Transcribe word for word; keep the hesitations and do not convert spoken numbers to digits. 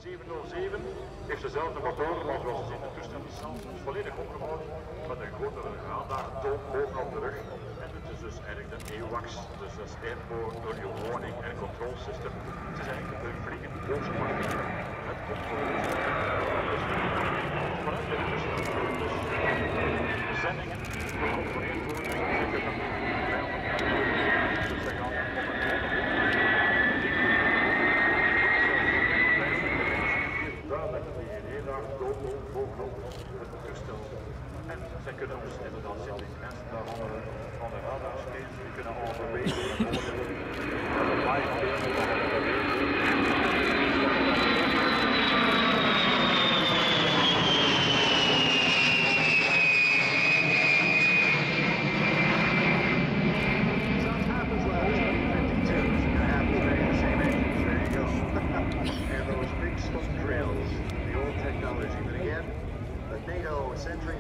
zevenhonderdzeven heeft dezelfde motor, maar zoals je ziet de toestel is zelf volledig opgebouwd met een grotere radartoon bovenop de rug. En het is dus eigenlijk de AWACS, dus dat is Airborne Early Warning and Control System. Het is eigenlijk een vliegend bootspannetje met controles. Vanuit dit toestel zullen dus de zendingen gecontroleerd worden. Zeker dat de vijand dus zij gaan op duidelijk die radar dood bovenop het toestel. En zij kunnen dus inderdaad zitten. Mensen daaronder van de radar steeds, die kunnen al bewegen en horen. En de live beelden van de Century